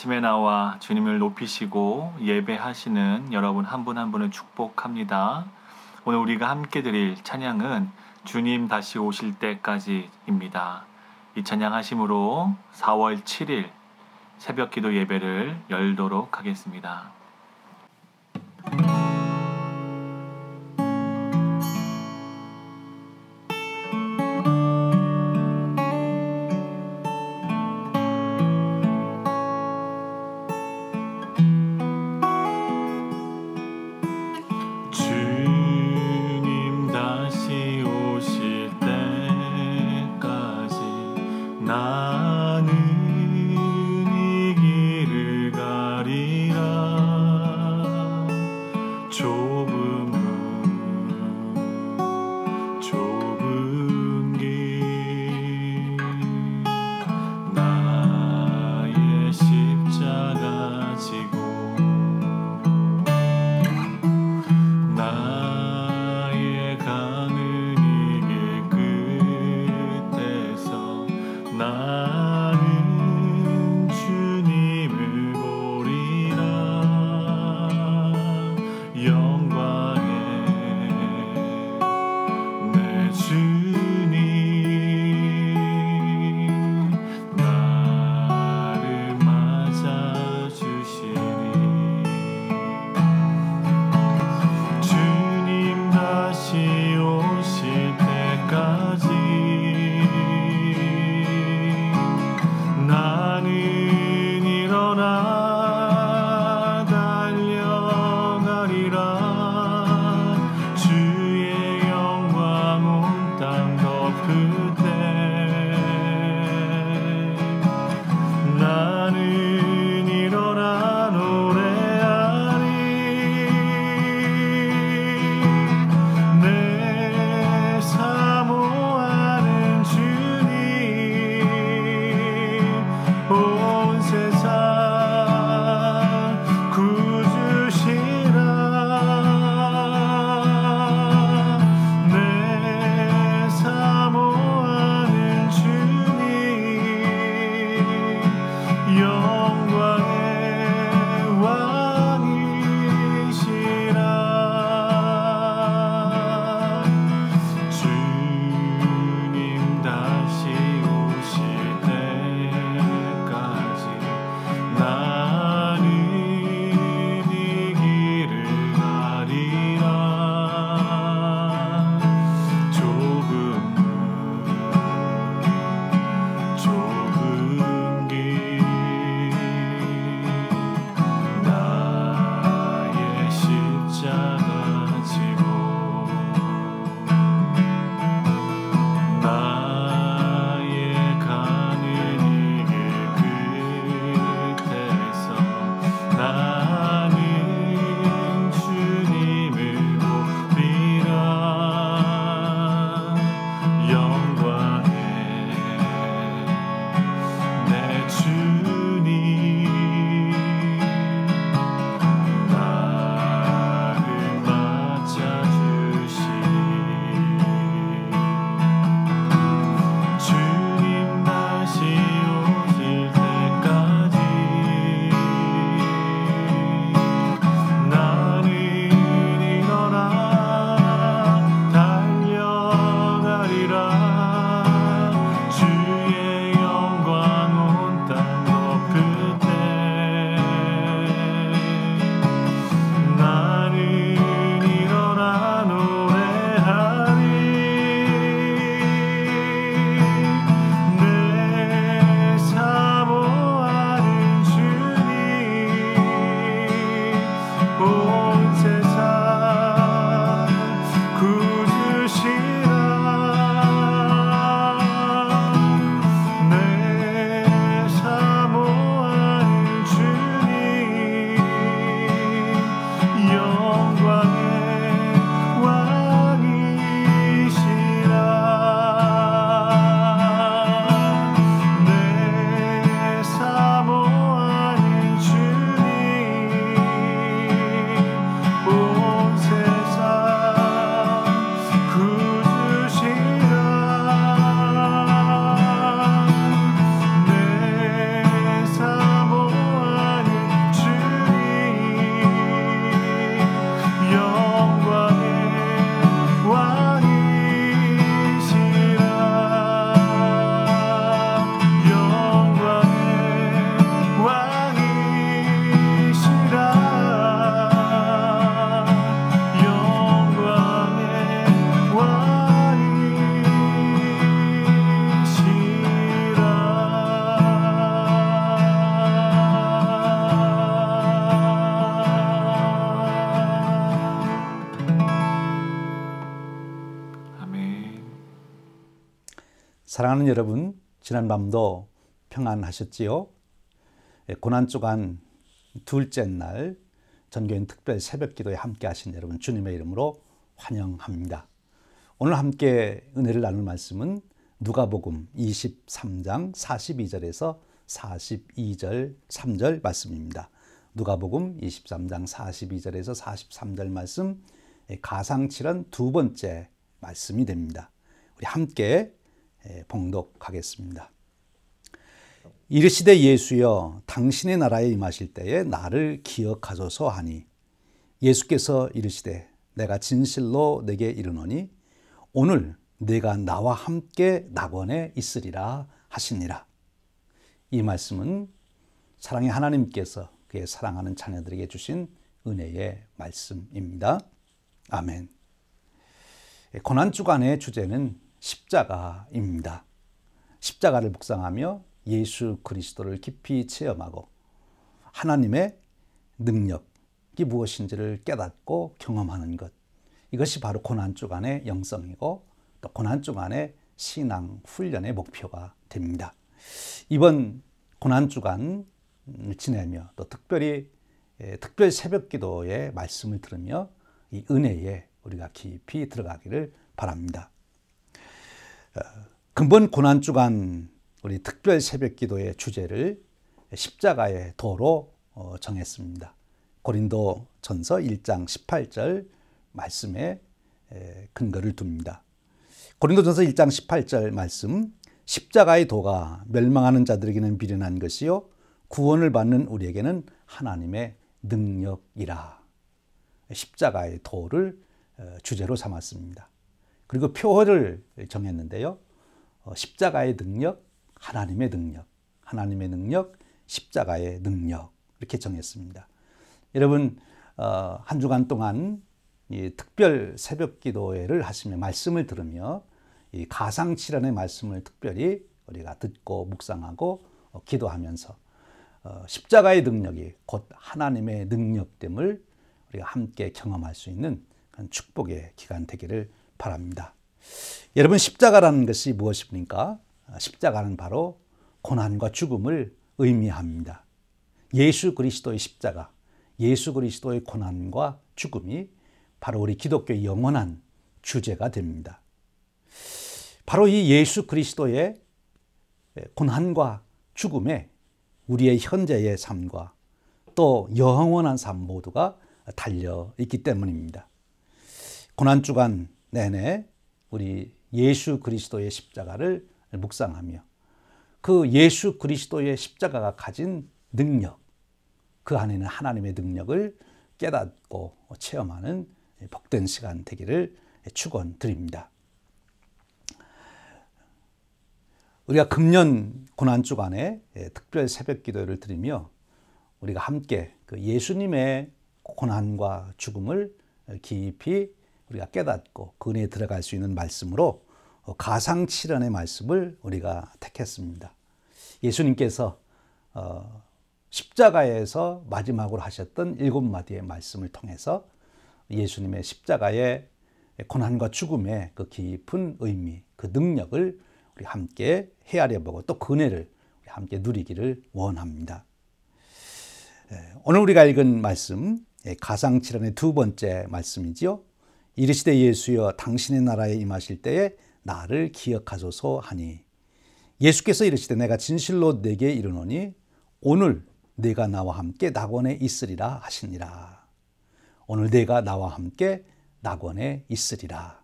아침에 나와 주님을 높이시고 예배하시는 여러분 한 분 한 분을 축복합니다. 오늘 우리가 함께 드릴 찬양은 주님 다시 오실 때까지입니다. 이 찬양 하심으로 4월 7일 새벽 기도 예배를 열도록 하겠습니다. 주님 다시 오실 때까지 나는 이 길을 가리라. 사랑하는 여러분, 지난 밤도 평안하셨지요? 고난주간 둘째 날 전교인 특별 새벽기도에 함께 하신 여러분 주님의 이름으로 환영합니다. 오늘 함께 은혜를 나눌 말씀은 누가복음 23장 42절에서 42절 3절 말씀입니다. 누가복음 23장 42절에서 43절 말씀, 가상칠언 두 번째 말씀이 됩니다. 우리 함께 봉독하겠습니다. 이르시되 예수여 당신의 나라에 임하실 때에 나를 기억하소서 하니 예수께서 이르시되 내가 진실로 내게 이르노니 오늘 네가 나와 함께 낙원에 있으리라 하시니라. 이 말씀은 사랑의 하나님께서 그의 사랑하는 자녀들에게 주신 은혜의 말씀입니다. 아멘. 고난주간의 주제는 십자가입니다. 십자가를 묵상하며 예수 그리스도를 깊이 체험하고 하나님의 능력이 무엇인지를 깨닫고 경험하는 것, 이것이 바로 고난주간의 영성이고 또 고난주간의 신앙 훈련의 목표가 됩니다. 이번 고난주간을 지내며 또 특별히 특별 새벽기도의 말씀을 들으며 이 은혜에 우리가 깊이 들어가기를 바랍니다. 근본 고난주간 우리 특별 새벽기도의 주제를 십자가의 도로 정했습니다. 고린도전서 1장 18절 말씀에 근거를 둡니다. 고린도전서 1장 18절 말씀, 십자가의 도가 멸망하는 자들에게는 미련한 것이요 구원을 받는 우리에게는 하나님의 능력이라. 십자가의 도를 주제로 삼았습니다. 그리고 표어를 정했는데요. 십자가의 능력, 하나님의 능력, 하나님의 능력, 십자가의 능력, 이렇게 정했습니다. 여러분, 한 주간 동안 이 특별 새벽기도회를 하시며 말씀을 들으며 이 가상칠언의 말씀을 특별히 우리가 듣고 묵상하고 기도하면서 십자가의 능력이 곧 하나님의 능력됨을 우리가 함께 경험할 수 있는 그런 축복의 기간 되기를 바랍니다. 여러분, 십자가라는 것이 무엇입니까? 십자가는 바로 고난과 죽음을 의미합니다. 예수 그리스도의 십자가, 예수 그리스도의 고난과 죽음이 바로 우리 기독교의 영원한 주제가 됩니다. 바로 이 예수 그리스도의 고난과 죽음에 우리의 현재의 삶과 또 영원한 삶 모두가 달려 있기 때문입니다. 고난주간 내내 우리 예수 그리스도의 십자가를 묵상하며 그 예수 그리스도의 십자가가 가진 능력, 그 안에는 하나님의 능력을 깨닫고 체험하는 복된 시간 되기를 축원드립니다. 우리가 금년 고난주간에 특별 새벽기도를 드리며 우리가 함께 그 예수님의 고난과 죽음을 깊이 우리가 깨닫고 그 은혜에 들어갈 수 있는 말씀으로 가상칠언의 말씀을 우리가 택했습니다. 예수님께서 십자가에서 마지막으로 하셨던 7마디의 말씀을 통해서 예수님의 십자가의 고난과 죽음의 그 깊은 의미, 그 능력을 우리 함께 헤아려 보고 또 그 은혜를 우리 함께 누리기를 원합니다. 오늘 우리가 읽은 말씀, 가상칠언의 두 번째 말씀이지요. 이르시되 예수여 당신의 나라에 임하실 때에 나를 기억하소서 하니 예수께서 이르시되 내가 진실로 내게 이르노니 오늘 네가 나와 함께 낙원에 있으리라 하시니라. 오늘 네가 나와 함께 낙원에 있으리라.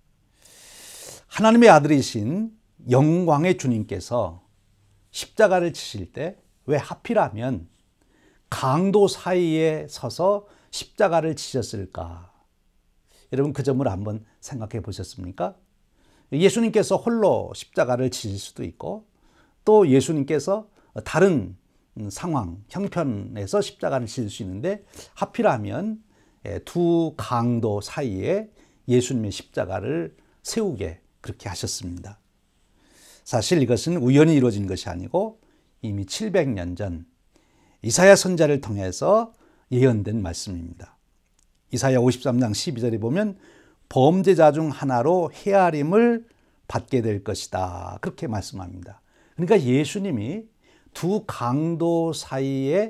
하나님의 아들이신 영광의 주님께서 십자가를 지실 때 왜 하필하면 강도 사이에 서서 십자가를 지셨을까? 여러분, 그 점을 한번 생각해 보셨습니까? 예수님께서 홀로 십자가를 지실 수도 있고 또 예수님께서 다른 상황, 형편에서 십자가를 지실 수 있는데 하필하면 두 강도 사이에 예수님의 십자가를 세우게 그렇게 하셨습니다. 사실 이것은 우연히 이루어진 것이 아니고 이미 700년 전 이사야 선지자를 통해서 예언된 말씀입니다. 이사야 53장 12절에 보면 범죄자 중 하나로 헤아림을 받게 될 것이다. 그렇게 말씀합니다. 그러니까 예수님이 두 강도 사이에서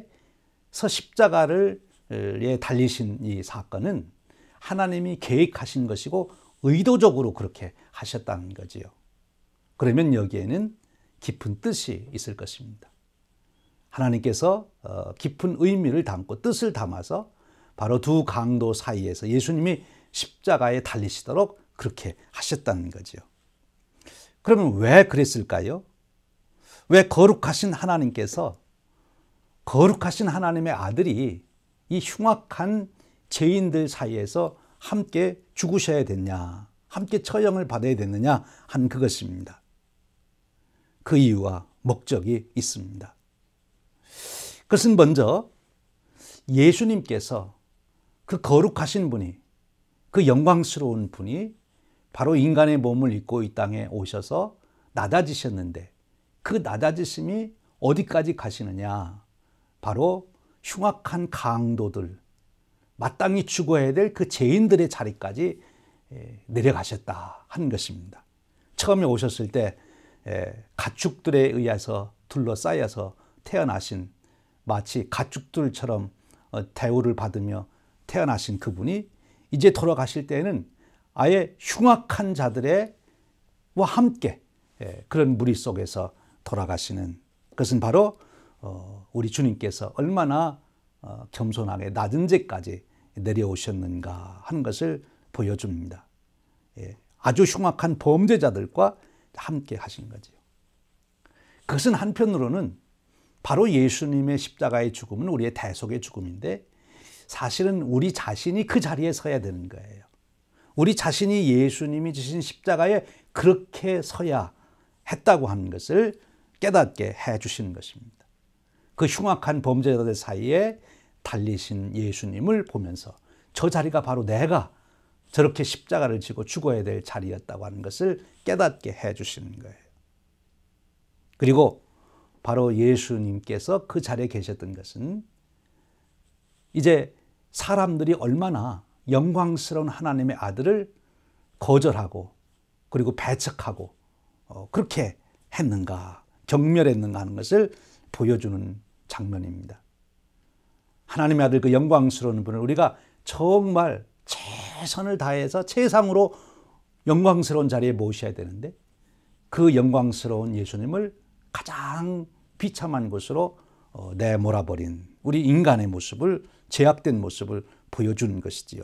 십자가를 달리신 이 사건은 하나님이 계획하신 것이고 의도적으로 그렇게 하셨다는 거지요. 그러면 여기에는 깊은 뜻이 있을 것입니다. 하나님께서 깊은 의미를 담고 뜻을 담아서 바로 두 강도 사이에서 예수님이 십자가에 달리시도록 그렇게 하셨다는 거죠. 그러면 왜 그랬을까요? 왜 거룩하신 하나님께서 거룩하신 하나님의 아들이 이 흉악한 죄인들 사이에서 함께 죽으셔야 됐냐, 함께 처형을 받아야 됐느냐 한 그것입니다. 그 이유와 목적이 있습니다. 그것은 먼저 예수님께서 그 거룩하신 분이, 그 영광스러운 분이 바로 인간의 몸을 입고 이 땅에 오셔서 낮아지셨는데 그 낮아지심이 어디까지 가시느냐? 바로 흉악한 강도들, 마땅히 죽어야 될 그 죄인들의 자리까지 내려가셨다 하는 것입니다. 처음에 오셨을 때 가축들에 의해서 둘러싸여서 태어나신, 마치 가축들처럼 대우를 받으며 태어나신 그분이 이제 돌아가실 때에는 아예 흉악한 자들과 함께 그런 무리 속에서 돌아가시는, 그것은 바로 우리 주님께서 얼마나 겸손하게 낮은 데까지 내려오셨는가 하는 것을 보여줍니다. 아주 흉악한 범죄자들과 함께 하신 거죠. 그것은 한편으로는 바로 예수님의 십자가의 죽음은 우리의 대속의 죽음인데 사실은 우리 자신이 그 자리에 서야 되는 거예요. 우리 자신이 예수님이 지신 십자가에 그렇게 서야 했다고 하는 것을 깨닫게 해 주시는 것입니다. 그 흉악한 범죄자들 사이에 달리신 예수님을 보면서 저 자리가 바로 내가 저렇게 십자가를 지고 죽어야 될 자리였다고 하는 것을 깨닫게 해 주시는 거예요. 그리고 바로 예수님께서 그 자리에 계셨던 것은 이제 사람들이 얼마나 영광스러운 하나님의 아들을 거절하고 그리고 배척하고 그렇게 했는가, 경멸했는가 하는 것을 보여주는 장면입니다. 하나님의 아들 그 영광스러운 분을 우리가 정말 최선을 다해서 최상으로 영광스러운 자리에 모셔야 되는데 그 영광스러운 예수님을 가장 비참한 곳으로 내몰아버린 우리 인간의 모습을, 제약된 모습을 보여주는 것이지요.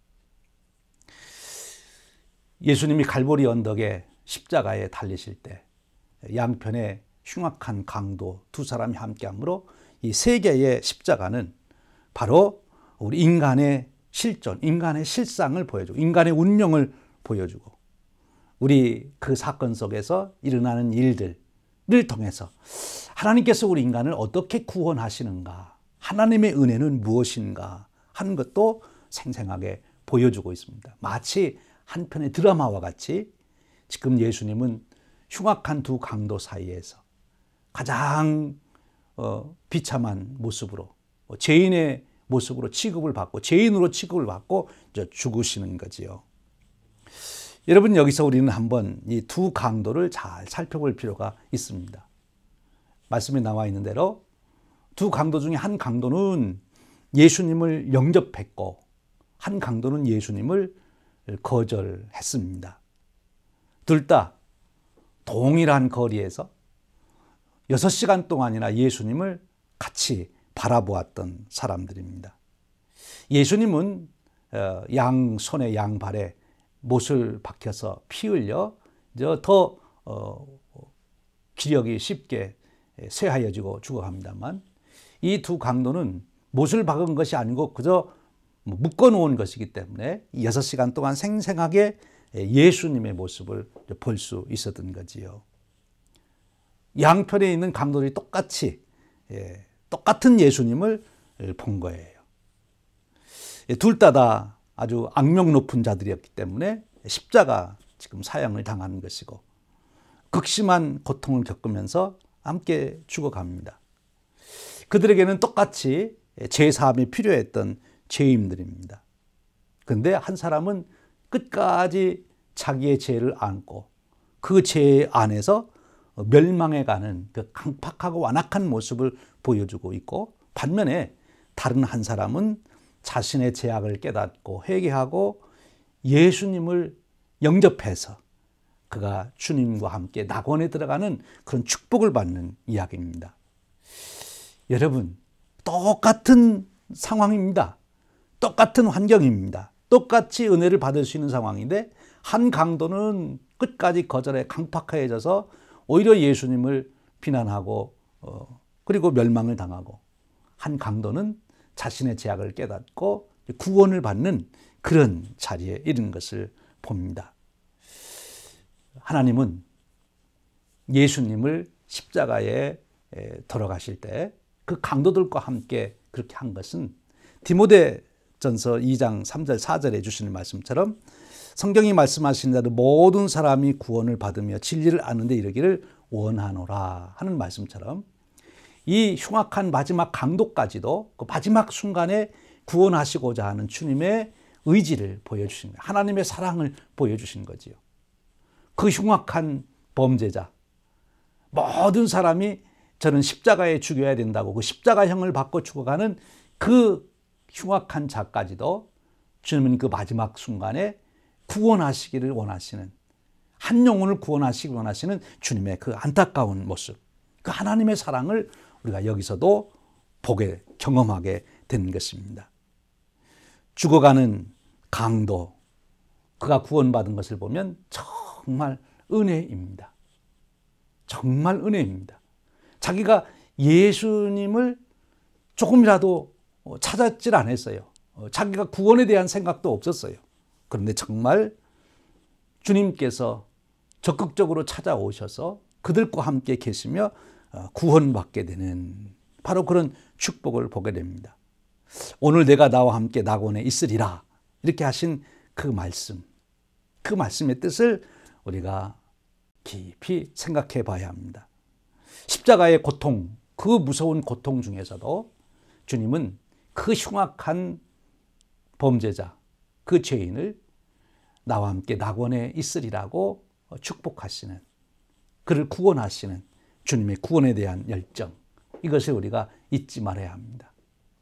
예수님이 갈보리 언덕에 십자가에 달리실 때 양편에 흉악한 강도 두 사람이 함께하므로 이 세 개의 십자가는 바로 우리 인간의 실존, 인간의 실상을 보여주고 인간의 운명을 보여주고 우리 그 사건 속에서 일어나는 일들을 통해서 하나님께서 우리 인간을 어떻게 구원하시는가, 하나님의 은혜는 무엇인가 하는 것도 생생하게 보여주고 있습니다. 마치 한편의 드라마와 같이 지금 예수님은 흉악한 두 강도 사이에서 가장 비참한 모습으로, 죄인의 모습으로 취급을 받고 죄인으로 취급을 받고 이제 죽으시는 거지요. 여러분, 여기서 우리는 한번 이 두 강도를 잘 살펴볼 필요가 있습니다. 말씀에 나와 있는 대로 두 강도 중에 한 강도는 예수님을 영접했고 한 강도는 예수님을 거절했습니다. 둘 다 동일한 거리에서 6시간 동안이나 예수님을 같이 바라보았던 사람들입니다. 예수님은 양손에 양발에 못을 박혀서 피 흘려 더 기력이 쉽게 쇠하여지고 죽어갑니다만 이 두 강도는 못을 박은 것이 아니고 그저 묶어놓은 것이기 때문에 6시간 동안 생생하게 예수님의 모습을 볼 수 있었던 거지요. 양편에 있는 강도들이 똑같은 예수님을 본 거예요. 둘 다 아주 악명 높은 자들이었기 때문에 십자가 지금 사형을 당하는 것이고 극심한 고통을 겪으면서 함께 죽어갑니다. 그들에게는 똑같이 죄사함이 필요했던 죄인들입니다. 그런데 한 사람은 끝까지 자기의 죄를 안고 그 죄 안에서 멸망해가는 그 강팍하고 완악한 모습을 보여주고 있고, 반면에 다른 한 사람은 자신의 죄악을 깨닫고 회개하고 예수님을 영접해서 그가 주님과 함께 낙원에 들어가는 그런 축복을 받는 이야기입니다. 여러분, 똑같은 상황입니다. 똑같은 환경입니다. 똑같이 은혜를 받을 수 있는 상황인데, 한 강도는 끝까지 거절해 강팍해져서 오히려 예수님을 비난하고 그리고 멸망을 당하고, 한 강도는 자신의 죄악을 깨닫고 구원을 받는 그런 자리에 이른 것을 봅니다. 하나님은 예수님을 십자가에 돌아가실 때 그 강도들과 함께 그렇게 한 것은 디모데전서 2장 3절 4절에 주시는 말씀처럼 성경이 말씀하신 대로 모든 사람이 구원을 받으며 진리를 아는 데 이르기를 원하노라 하는 말씀처럼, 이 흉악한 마지막 강도까지도 그 마지막 순간에 구원하시고자 하는 주님의 의지를 보여주신 거예요. 하나님의 사랑을 보여주신 거지요. 그 흉악한 범죄자, 모든 사람이 저는 십자가에 죽여야 된다고 그 십자가형을 받고 죽어가는 그 흉악한 자까지도 주님은 그 마지막 순간에 구원하시기를 원하시는, 한 영혼을 구원하시기 원하시는 주님의 그 안타까운 모습, 그 하나님의 사랑을 우리가 여기서도 보게, 경험하게 되는 것입니다. 죽어가는 강도, 그가 구원받은 것을 보면 정말 은혜입니다. 정말 은혜입니다. 자기가 예수님을 조금이라도 찾았질 않았어요. 자기가 구원에 대한 생각도 없었어요. 그런데 정말 주님께서 적극적으로 찾아오셔서 그들과 함께 계시며 구원받게 되는 바로 그런 축복을 보게 됩니다. 오늘 내가 나와 함께 낙원에 있으리라 이렇게 하신 그 말씀, 그 말씀의 뜻을 우리가 깊이 생각해 봐야 합니다. 십자가의 고통, 그 무서운 고통 중에서도 주님은 그 흉악한 범죄자, 그 죄인을 나와 함께 낙원에 있으리라고 축복하시는, 그를 구원하시는 주님의 구원에 대한 열정, 이것을 우리가 잊지 말아야 합니다.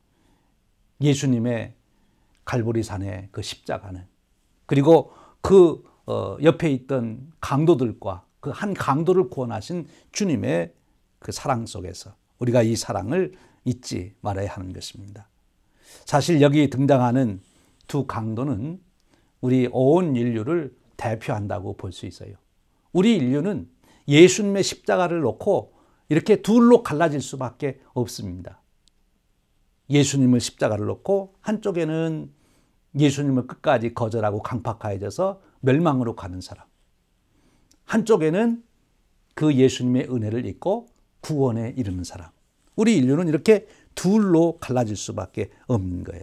예수님의 갈보리산의 그 십자가는, 그리고 그 옆에 있던 강도들과 그 한 강도를 구원하신 주님의 그 사랑 속에서 우리가 이 사랑을 잊지 말아야 하는 것입니다. 사실 여기 등장하는 두 강도는 우리 온 인류를 대표한다고 볼 수 있어요. 우리 인류는 예수님의 십자가를 놓고 이렇게 둘로 갈라질 수밖에 없습니다. 예수님을 십자가를 놓고 한쪽에는 예수님을 끝까지 거절하고 강팍하여져서 멸망으로 가는 사람, 한쪽에는 그 예수님의 은혜를 잊고 구원에 이르는 사람. 우리 인류는 이렇게 둘로 갈라질 수밖에 없는 거예요.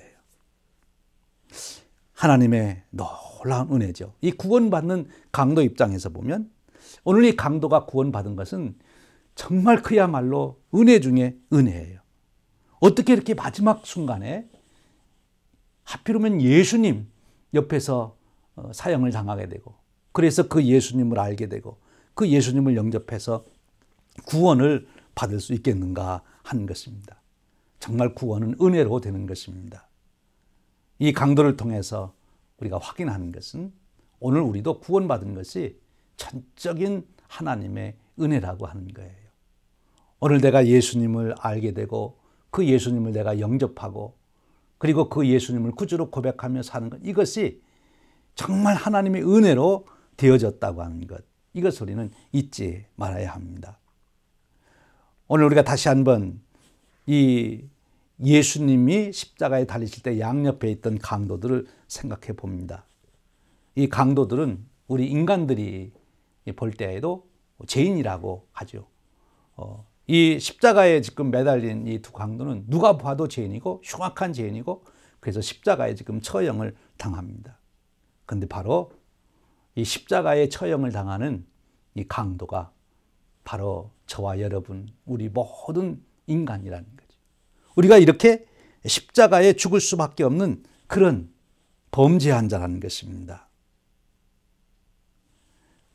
하나님의 놀라운 은혜죠. 이 구원받는 강도 입장에서 보면 오늘 이 강도가 구원받은 것은 정말 그야말로 은혜 중에 은혜예요. 어떻게 이렇게 마지막 순간에 하필이면 예수님 옆에서 사형을 당하게 되고, 그래서 그 예수님을 알게 되고 그 예수님을 영접해서 구원을 받을 수 있겠는가 하는 것입니다. 정말 구원은 은혜로 되는 것입니다. 이 강도를 통해서 우리가 확인하는 것은 오늘 우리도 구원받은 것이 전적인 하나님의 은혜라고 하는 거예요. 오늘 내가 예수님을 알게 되고 그 예수님을 내가 영접하고 그리고 그 예수님을 구주로 고백하며 사는 것, 이것이 정말 하나님의 은혜로 되어졌다고 하는 것, 이것을 우리는 잊지 말아야 합니다. 오늘 우리가 다시 한번 이 예수님이 십자가에 달리실 때 양옆에 있던 강도들을 생각해 봅니다. 이 강도들은 우리 인간들이 볼 때에도 죄인이라고 하죠. 이 십자가에 지금 매달린 이 두 강도는 누가 봐도 죄인이고 흉악한 죄인이고, 그래서 십자가에 지금 처형을 당합니다. 그런데 바로 이 십자가에 처형을 당하는 이 강도가 바로 저와 여러분, 우리 모든 인간이라는 거죠. 우리가 이렇게 십자가에 죽을 수밖에 없는 그런 범죄한 자라는 것입니다.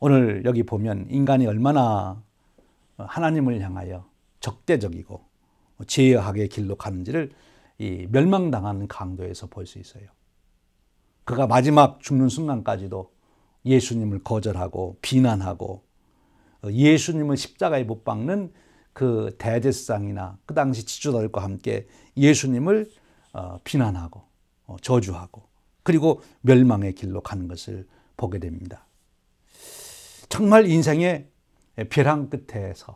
오늘 여기 보면 인간이 얼마나 하나님을 향하여 적대적이고 죄악의 길로 가는지를 이 멸망당하는 강도에서 볼 수 있어요. 그가 마지막 죽는 순간까지도 예수님을 거절하고 비난하고 예수님을 십자가에 못 박는 그 대제사장이나 그 당시 지도자들과 함께 예수님을 비난하고 저주하고 그리고 멸망의 길로 가는 것을 보게 됩니다. 정말 인생의 벼랑 끝에서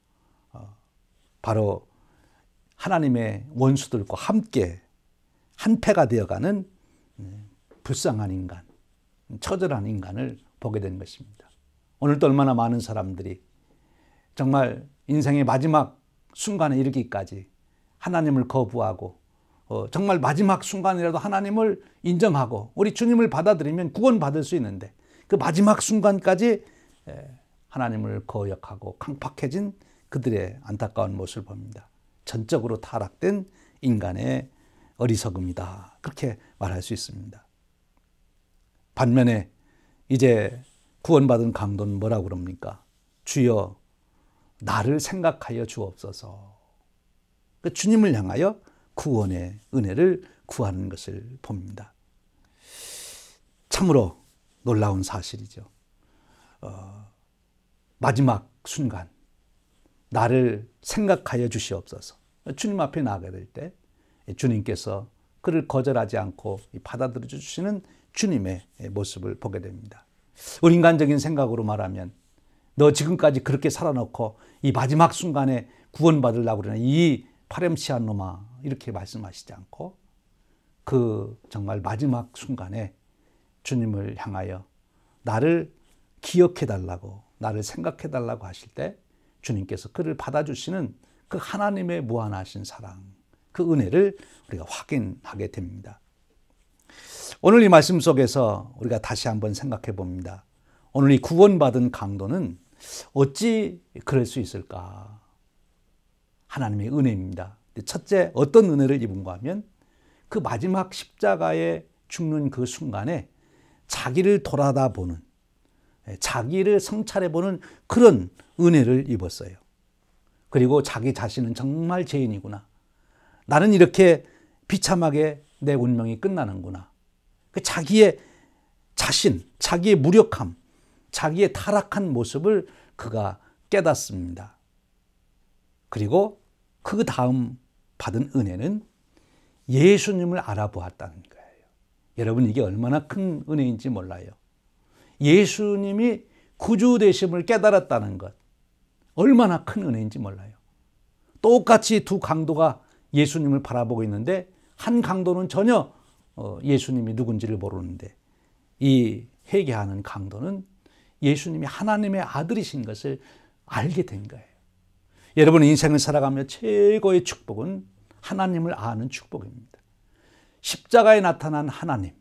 바로 하나님의 원수들과 함께 한패가 되어가는 불쌍한 인간, 처절한 인간을 보게 된 것입니다. 오늘도 얼마나 많은 사람들이 정말 인생의 마지막 순간에 이르기까지 하나님을 거부하고 정말 마지막 순간이라도 하나님을 인정하고 우리 주님을 받아들이면 구원받을 수 있는데 그 마지막 순간까지 하나님을 거역하고 강팍해진 그들의 안타까운 모습을 봅니다. 전적으로 타락된 인간의 어리석음이다. 그렇게 말할 수 있습니다. 반면에 이제 구원받은 강도는 뭐라고 그럽니까? 주여 나를 생각하여 주옵소서. 주님을 향하여 구원의 은혜를 구하는 것을 봅니다. 참으로 놀라운 사실이죠. 마지막 순간 나를 생각하여 주시옵소서. 주님 앞에 나가게 될 때 주님께서 그를 거절하지 않고 받아들여 주시는 주님의 모습을 보게 됩니다. 우리 인간적인 생각으로 말하면 너 지금까지 그렇게 살아놓고 이 마지막 순간에 구원받으려고 그러는 이 파렴치한 놈아 이렇게 말씀하시지 않고 그 정말 마지막 순간에 주님을 향하여 나를 기억해달라고 나를 생각해달라고 하실 때 주님께서 그를 받아주시는 그 하나님의 무한하신 사랑, 그 은혜를 우리가 확인하게 됩니다. 오늘 이 말씀 속에서 우리가 다시 한번 생각해 봅니다. 오늘 이 구원받은 강도는 어찌 그럴 수 있을까? 하나님의 은혜입니다. 첫째, 어떤 은혜를 입은가 하면 그 마지막 십자가에 죽는 그 순간에 자기를 돌아다보는, 자기를 성찰해보는 그런 은혜를 입었어요. 그리고 자기 자신은 정말 죄인이구나. 나는 이렇게 비참하게 내 운명이 끝나는구나. 자기의 자신, 자기의 무력함, 자기의 타락한 모습을 그가 깨닫습니다. 그리고 그 다음 받은 은혜는 예수님을 알아보았다는 거예요. 여러분 이게 얼마나 큰 은혜인지 몰라요. 예수님이 구주 되심을 깨달았다는 것 얼마나 큰 은혜인지 몰라요. 똑같이 두 강도가 예수님을 바라보고 있는데 한 강도는 전혀 예수님이 누군지를 모르는데 이 회개하는 강도는 예수님이 하나님의 아들이신 것을 알게 된 거예요. 여러분 인생을 살아가며 최고의 축복은 하나님을 아는 축복입니다. 십자가에 나타난 하나님,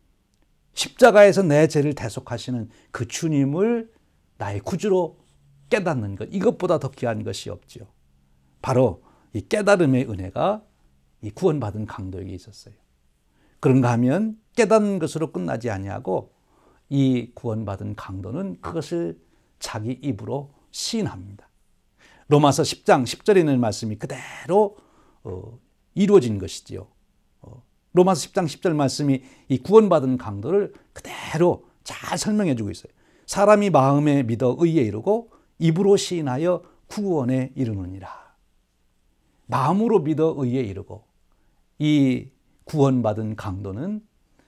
십자가에서 내 죄를 대속하시는 그 주님을 나의 구주로 깨닫는 것, 이것보다 더 귀한 것이 없죠. 바로 이 깨달음의 은혜가 이 구원받은 강도에게 있었어요. 그런가 하면 깨닫는 것으로 끝나지 아니하고 이 구원받은 강도는 그것을 자기 입으로 시인합니다. 로마서 10장 10절에 있는 말씀이 그대로 이루어진 것이지요. 로마서 10장 10절 말씀이 이 구원받은 강도를 그대로 잘 설명해 주고 있어요. 사람이 마음에 믿어 의에 이르고 입으로 시인하여 구원에 이르느니라. 마음으로 믿어 의에 이르고 이 구원받은 강도는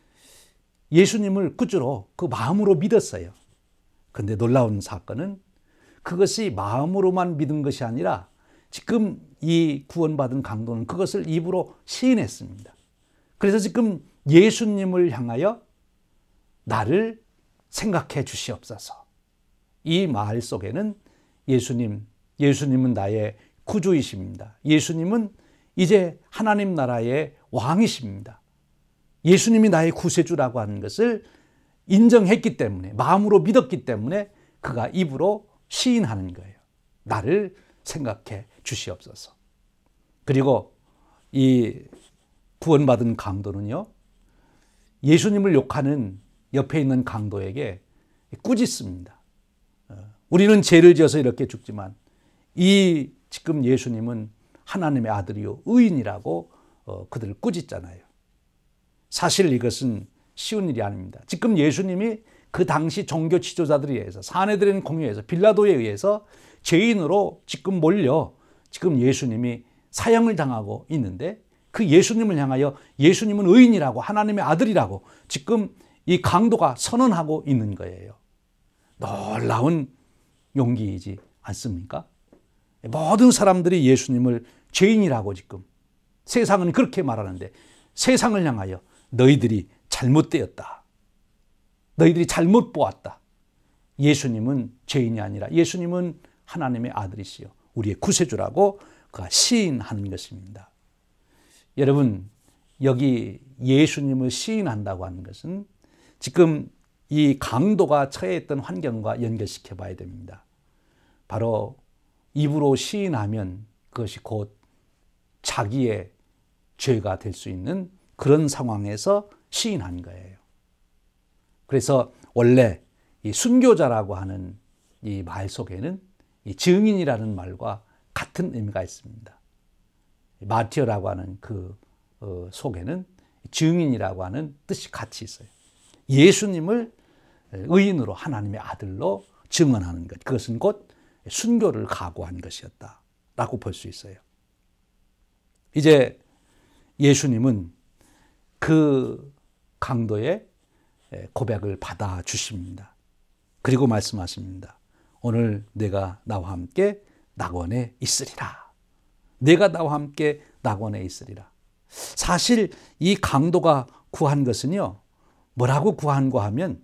예수님을 구주로 그 마음으로 믿었어요. 그런데 놀라운 사건은 그것이 마음으로만 믿은 것이 아니라 지금 이 구원받은 강도는 그것을 입으로 시인했습니다. 그래서 지금 예수님을 향하여 나를 생각해 주시옵소서. 이 말 속에는 예수님은 나의 구주이십니다. 예수님은 이제 하나님 나라의 왕이십니다. 예수님이 나의 구세주라고 하는 것을 인정했기 때문에, 마음으로 믿었기 때문에 그가 입으로 시인하는 거예요. 나를 생각해 주시옵소서. 그리고 이 구원받은 강도는요, 예수님을 욕하는 옆에 있는 강도에게 꾸짖습니다. 우리는 죄를 지어서 이렇게 죽지만 이 지금 예수님은 하나님의 아들이요 의인이라고 그들을 꾸짖잖아요. 사실 이것은 쉬운 일이 아닙니다. 지금 예수님이 그 당시 종교 지도자들에 의해서, 사내들의 공유에서, 빌라도에 의해서 죄인으로 지금 몰려 지금 예수님이 사형을 당하고 있는데, 그 예수님을 향하여 예수님은 의인이라고, 하나님의 아들이라고 지금 이 강도가 선언하고 있는 거예요. 놀라운 용기이지 않습니까? 모든 사람들이 예수님을 죄인이라고 지금 세상은 그렇게 말하는데, 세상을 향하여 너희들이 잘못되었다, 너희들이 잘못 보았다, 예수님은 죄인이 아니라 예수님은 하나님의 아들이시요 우리의 구세주라고 그가 시인하는 것입니다. 여러분, 여기 예수님을 시인한다고 하는 것은 지금 이 강도가 처해있던 환경과 연결시켜 봐야 됩니다. 바로 입으로 시인하면 그것이 곧 자기의 죄가 될 수 있는 그런 상황에서 시인한 거예요. 그래서 원래 이 순교자라고 하는 이 말 속에는 이 증인이라는 말과 같은 의미가 있습니다. 마티어라고 하는 그 속에는 증인이라고 하는 뜻이 같이 있어요. 예수님을 의인으로, 하나님의 아들로 증언하는 것, 그것은 곧 순교를 각오한 것이었다라고 볼 수 있어요. 이제 예수님은 그 강도의 고백을 받아주십니다. 그리고 말씀하십니다. 오늘 내가 나와 함께 낙원에 있으리라. 내가 나와 함께 낙원에 있으리라. 사실 이 강도가 구한 것은요, 뭐라고 구한가 하면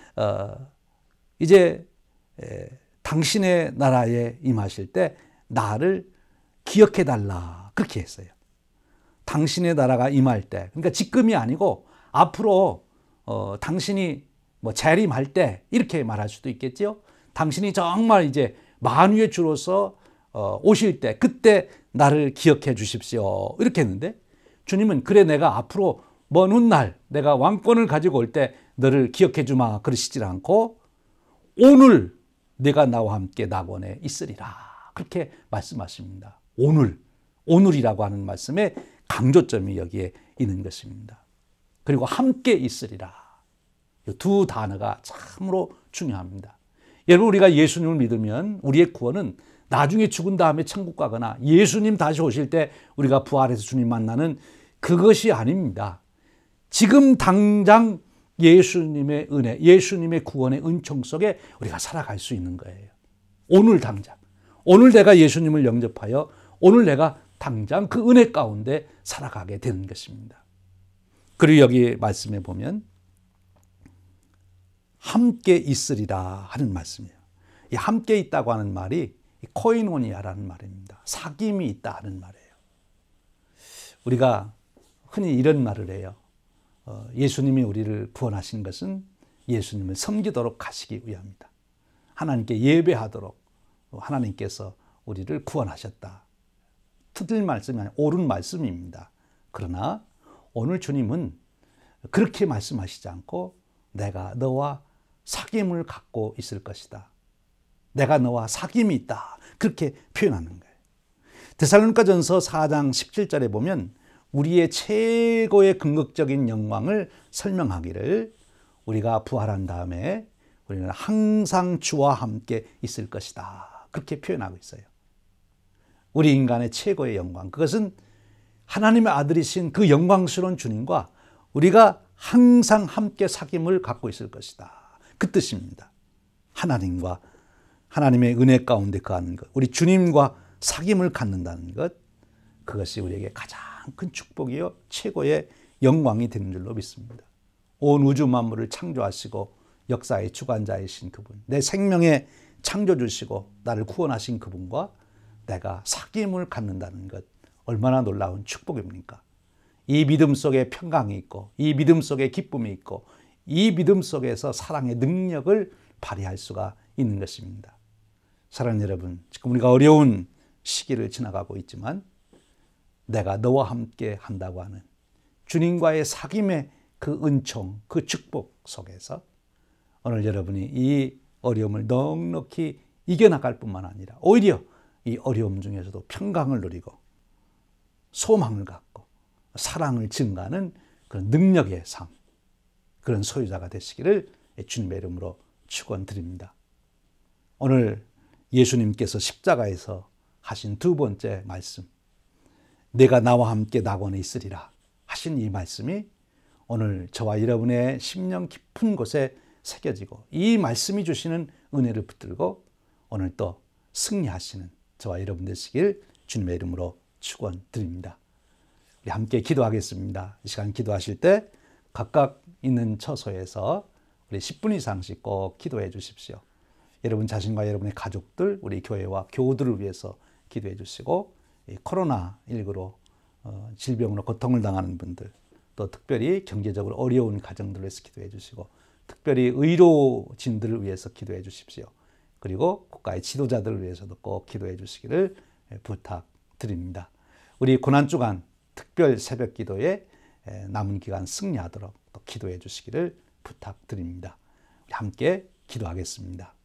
이제 당신의 나라에 임하실 때 나를 기억해 달라, 그렇게 했어요. 당신의 나라가 임할 때, 그러니까 지금이 아니고 앞으로 당신이 뭐 재림할 때 이렇게 말할 수도 있겠죠. 당신이 정말 이제 만유의 주로서 오실 때, 그때 나를 기억해 주십시오, 이렇게 했는데, 주님은 그래 내가 앞으로 먼 훗날 내가 왕권을 가지고 올 때 너를 기억해 주마 그러시질 않고, 오늘 내가 나와 함께 낙원에 있으리라, 그렇게 말씀하십니다. 오늘이라고 하는 말씀에 강조점이 여기에 있는 것입니다. 그리고 함께 있으리라, 이 두 단어가 참으로 중요합니다. 여러분, 우리가 예수님을 믿으면 우리의 구원은 나중에 죽은 다음에 천국 가거나 예수님 다시 오실 때 우리가 부활해서 주님 만나는 그것이 아닙니다. 지금 당장 예수님의 은혜, 예수님의 구원의 은총 속에 우리가 살아갈 수 있는 거예요. 오늘 당장, 오늘 내가 예수님을 영접하여 오늘 내가 당장 그 은혜 가운데 살아가게 되는 것입니다. 그리고 여기 말씀에 보면 함께 있으리라 하는 말씀이에요. 이 함께 있다고 하는 말이 코이노니아라는 말입니다. 사귐이 있다 하는 말이에요. 우리가 흔히 이런 말을 해요. 예수님이 우리를 구원하신 것은 예수님을 섬기도록 하시기 위함이다. 하나님께 예배하도록 하나님께서 우리를 구원하셨다. 틀린 말씀이 아니라 옳은 말씀입니다. 그러나 오늘 주님은 그렇게 말씀하시지 않고 내가 너와 사귐을 갖고 있을 것이다, 내가 너와 사귐이 있다, 그렇게 표현하는 거예요. 데살로니가전서 4장 17절에 보면 우리의 최고의 궁극적인 영광을 설명하기를 우리가 부활한 다음에 우리는 항상 주와 함께 있을 것이다, 그렇게 표현하고 있어요. 우리 인간의 최고의 영광, 그것은 하나님의 아들이신 그 영광스러운 주님과 우리가 항상 함께 사귐을 갖고 있을 것이다, 그 뜻입니다. 하나님과 하나님의 은혜 가운데 거하는 것, 우리 주님과 사귐을 갖는다는 것, 그것이 우리에게 가장 큰 축복이요 최고의 영광이 되는 줄로 믿습니다. 온 우주 만물을 창조하시고 역사의 주관자이신 그분, 내 생명의 창조주시고 나를 구원하신 그분과 내가 사귐을 갖는다는 것, 얼마나 놀라운 축복입니까? 이 믿음 속에 평강이 있고, 이 믿음 속에 기쁨이 있고, 이 믿음 속에서 사랑의 능력을 발휘할 수가 있는 것입니다. 사랑하는 여러분, 지금 우리가 어려운 시기를 지나가고 있지만 내가 너와 함께 한다고 하는 주님과의 사귐의 그 은총, 그 축복 속에서 오늘 여러분이 이 어려움을 넉넉히 이겨나갈 뿐만 아니라 오히려 이 어려움 중에서도 평강을 누리고 소망을 갖고 사랑을 증가하는 그런 능력의 삶, 그런 소유자가 되시기를 주님의 이름으로 축원드립니다. 오늘 예수님께서 십자가에서 하신 두 번째 말씀, 내가 나와 함께 낙원에 있으리라 하신 이 말씀이 오늘 저와 여러분의 심령 깊은 곳에 새겨지고 이 말씀이 주시는 은혜를 붙들고 오늘 또 승리하시는 저와 여러분 되시길 주님의 이름으로 축원드립니다. 우리 함께 기도하겠습니다. 이 시간 기도하실 때 각각 있는 처소에서 우리 10분 이상씩 꼭 기도해 주십시오. 여러분 자신과 여러분의 가족들, 우리 교회와 교우들을 위해서 기도해 주시고, 코로나19로 질병으로 고통을 당하는 분들, 또 특별히 경제적으로 어려운 가정들을 위해서 기도해 주시고, 특별히 의료진들을 위해서 기도해 주십시오. 그리고 국가의 지도자들을 위해서도 꼭 기도해 주시기를 부탁드립니다. 우리 고난주간 특별 새벽 기도에 남은 기간 승리하도록 또 기도해 주시기를 부탁드립니다. 우리 함께 기도하겠습니다.